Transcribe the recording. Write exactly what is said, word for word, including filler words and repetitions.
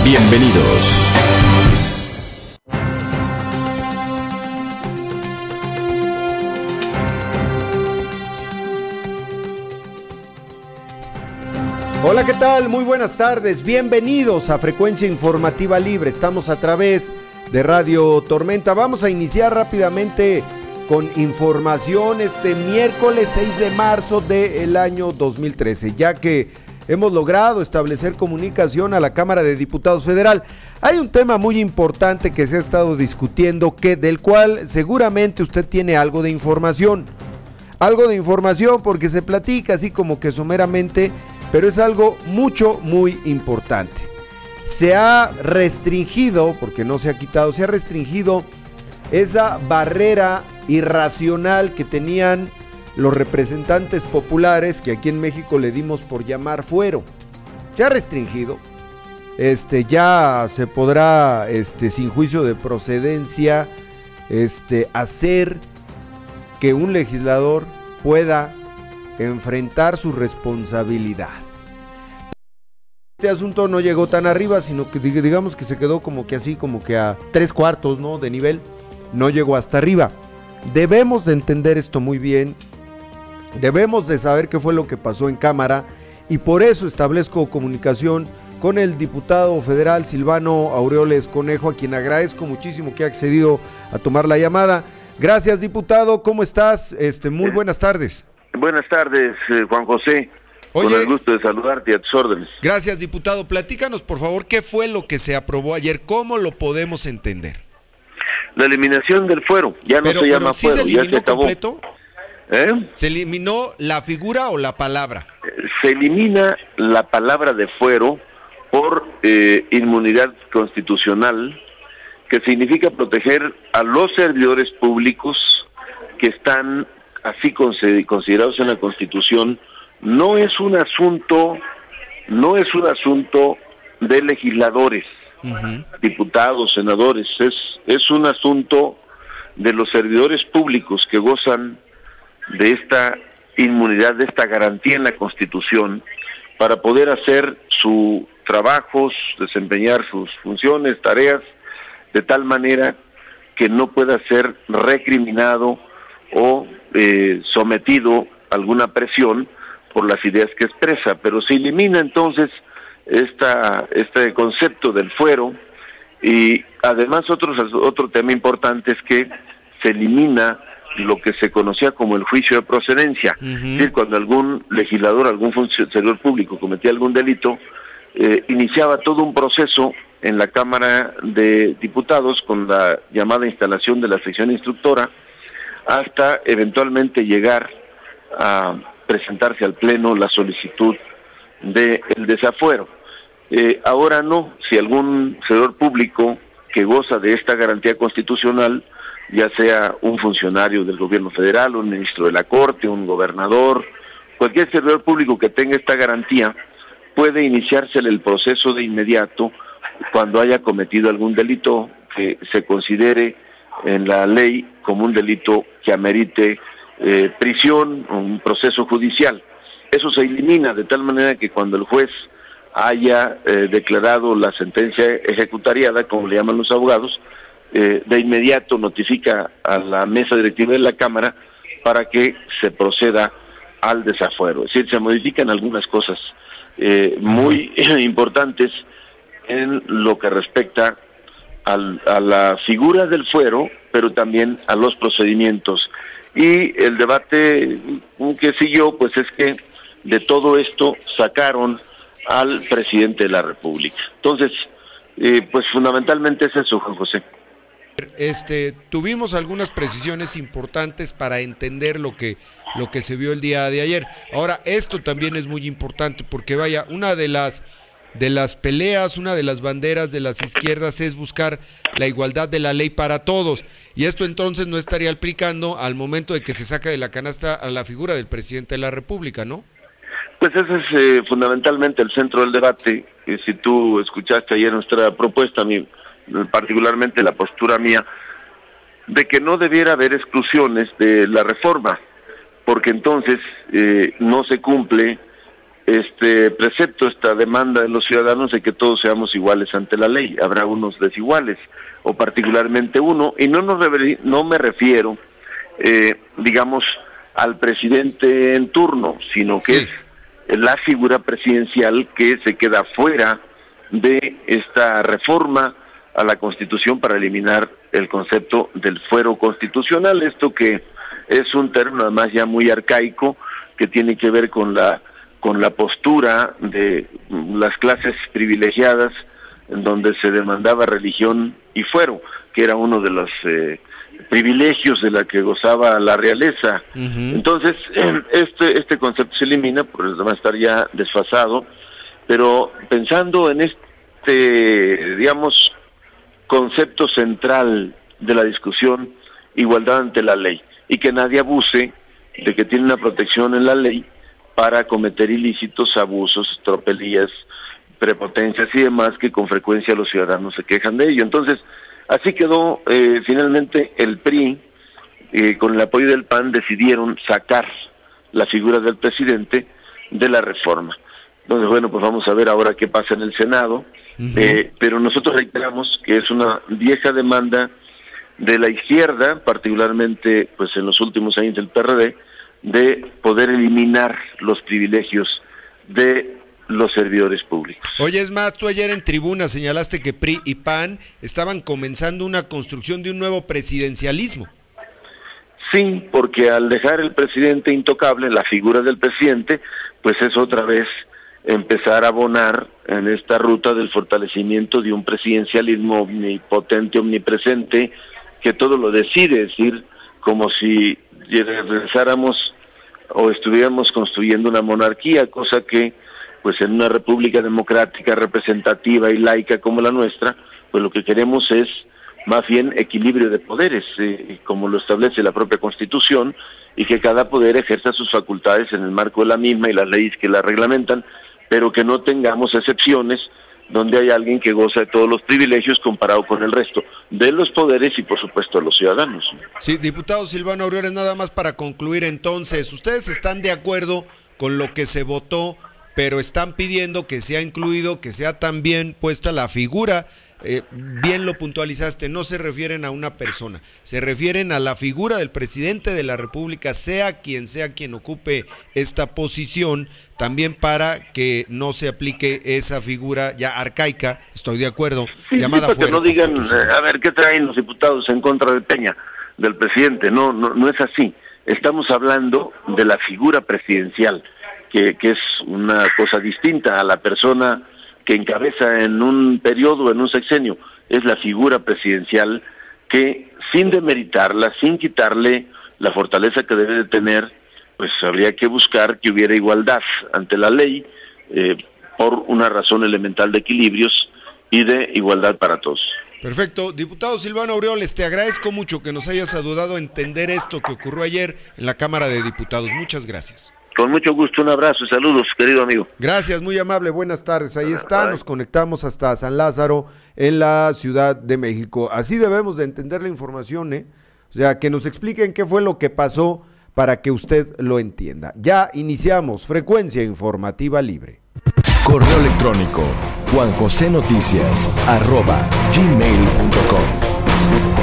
Bienvenidos. Hola, ¿qué tal? Muy buenas tardes. Bienvenidos a Frecuencia Informativa Libre. Estamos a través de Radio Tormenta. Vamos a iniciar rápidamente con información este miércoles seis de marzo del año dos mil trece, ya que hemos logrado establecer comunicación a la Cámara de Diputados Federal. Hay un tema muy importante que se ha estado discutiendo, que del cual seguramente usted tiene algo de información. Algo de información porque se platica así como que someramente, pero es algo mucho, muy importante. Se ha restringido, porque no se ha quitado, se ha restringido esa barrera irracional que tenían los representantes populares, que aquí en México le dimos por llamar fuero. Se ha restringido. Este, ya se podrá, este, sin juicio de procedencia, este, hacer que un legislador pueda enfrentar su responsabilidad. Este asunto no llegó tan arriba, sino que digamos que se quedó como que así, como que a tres cuartos, ¿no?, de nivel. No llegó hasta arriba. Debemos de entender esto muy bien. Debemos de saber qué fue lo que pasó en Cámara, y por eso establezco comunicación con el diputado federal Silvano Aureoles Conejo, a quien agradezco muchísimo que ha accedido a tomar la llamada. Gracias, diputado. ¿Cómo estás? Este, muy buenas tardes. Buenas tardes, eh, Juan José. Oye, con el gusto de saludarte y a tus órdenes. Gracias, diputado. Platícanos, por favor, qué fue lo que se aprobó ayer, cómo lo podemos entender. La eliminación del fuero, ya no pero, se pero llama ¿sí fuero, se ya se acabó. Completo? ¿Eh? ¿Se eliminó la figura o la palabra? Se elimina la palabra de fuero por eh, inmunidad constitucional, que significa proteger a los servidores públicos que están así considerados en la Constitución. No es un asunto, no es un asunto de legisladores, uh-huh. diputados, senadores, es, es un asunto de los servidores públicos que gozan de esta inmunidad, de esta garantía en la Constitución, para poder hacer sus trabajos, desempeñar sus funciones, tareas, de tal manera que no pueda ser recriminado o eh, sometido a alguna presión por las ideas que expresa. Pero se elimina entonces esta, este concepto del fuero, y además otros, otro tema importante es que se elimina lo que se conocía como el juicio de procedencia. Uh-huh. Es decir, cuando algún legislador, algún funcionario público cometía algún delito, eh, iniciaba todo un proceso en la Cámara de Diputados con la llamada instalación de la sección instructora, hasta eventualmente llegar a presentarse al Pleno la solicitud del desafuero. Eh, ahora no, si algún servidor público que goza de esta garantía constitucional, ya sea un funcionario del gobierno federal, un ministro de la Corte, un gobernador, cualquier servidor público que tenga esta garantía, puede iniciársele el proceso de inmediato cuando haya cometido algún delito que se considere en la ley como un delito que amerite eh, prisión o un proceso judicial. Eso se elimina de tal manera que cuando el juez haya eh, declarado la sentencia ejecutariada, como le llaman los abogados, eh, de inmediato notifica a la mesa directiva de la Cámara para que se proceda al desafuero. Es decir, se modifican algunas cosas eh, muy importantes en lo que respecta al, a la figura del fuero, pero también a los procedimientos. Y el debate que siguió, pues es que de todo esto sacaron al presidente de la República. Entonces, eh, pues fundamentalmente es eso, Juan José. Este, tuvimos algunas precisiones importantes para entender lo que, lo que se vio el día de ayer. Ahora, esto también es muy importante porque, vaya, una de las de las peleas, una de las banderas de las izquierdas es buscar la igualdad de la ley para todos, y esto entonces no estaría aplicando al momento de que se saca de la canasta a la figura del presidente de la República, ¿no? Pues ese es eh, fundamentalmente el centro del debate. Eh, si tú escuchaste ayer nuestra propuesta, mi, particularmente la postura mía, de que no debiera haber exclusiones de la reforma, porque entonces eh, no se cumple este precepto, esta demanda de los ciudadanos de que todos seamos iguales ante la ley. Habrá unos desiguales, o particularmente uno, y no, nos refer, no me refiero, eh, digamos, al presidente en turno, sino que sí. es la figura presidencial que se queda fuera de esta reforma a la Constitución para eliminar el concepto del fuero constitucional, esto que es un término además ya muy arcaico, que tiene que ver con la con la postura de las clases privilegiadas, en donde se demandaba religión y fuero, que era uno de los eh, privilegios de la que gozaba la realeza. Uh-huh. Entonces, este este concepto se elimina, por eso va a estar ya desfasado, pero pensando en este, digamos, concepto central de la discusión, igualdad ante la ley, y que nadie abuse de que tiene una protección en la ley para cometer ilícitos, abusos, tropelías, prepotencias y demás, que con frecuencia los ciudadanos se quejan de ello. Entonces, así quedó eh, finalmente el P R I, eh, con el apoyo del P A N, decidieron sacar la figura del presidente de la reforma. Entonces, bueno, pues vamos a ver ahora qué pasa en el Senado, uh-huh. eh, pero nosotros reiteramos que es una vieja demanda de la izquierda, particularmente pues en los últimos años del P R D, de poder eliminar los privilegios de los servidores públicos. Oye, es más, tú ayer en tribuna señalaste que P R I y P A N estaban comenzando una construcción de un nuevo presidencialismo. Sí, porque al dejar el presidente intocable, la figura del presidente, pues es otra vez empezar a abonar en esta ruta del fortalecimiento de un presidencialismo omnipotente, omnipresente, que todo lo decide, es decir, como si regresáramos o estuviéramos construyendo una monarquía, cosa que pues en una república democrática, representativa y laica como la nuestra, pues lo que queremos es más bien equilibrio de poderes, eh, como lo establece la propia Constitución, y que cada poder ejerza sus facultades en el marco de la misma y las leyes que la reglamentan, pero que no tengamos excepciones donde hay alguien que goza de todos los privilegios comparado con el resto de los poderes y por supuesto a los ciudadanos. Sí, diputado Silvano Aureoles, nada más para concluir entonces, ¿ustedes están de acuerdo con lo que se votó, pero están pidiendo que sea incluido, que sea también puesta la figura? Eh, bien lo puntualizaste, no se refieren a una persona, se refieren a la figura del presidente de la República, sea quien sea quien ocupe esta posición, también para que no se aplique esa figura ya arcaica, estoy de acuerdo, sí, llamada sí, fuera. Que no digan, eh, a ver, ¿qué traen los diputados en contra de Peña, del presidente? No, no, no es así. Estamos hablando de la figura presidencial, que, que es una cosa distinta a la persona que encabeza en un periodo, en un sexenio. Es la figura presidencial que, sin demeritarla, sin quitarle la fortaleza que debe de tener, pues habría que buscar que hubiera igualdad ante la ley, eh, por una razón elemental de equilibrios y de igualdad para todos. Perfecto. Diputado Silvano Aureoles, te agradezco mucho que nos hayas ayudado a entender esto que ocurrió ayer en la Cámara de Diputados. Muchas gracias. Con mucho gusto, un abrazo y saludos, querido amigo. Gracias, muy amable, buenas tardes. Ahí está, nos conectamos hasta San Lázaro, en la Ciudad de México. Así debemos de entender la información, ¿eh? O sea, que nos expliquen qué fue lo que pasó para que usted lo entienda. Ya iniciamos Frecuencia Informativa Libre. Correo electrónico juan jose noticias arroba gmail punto com.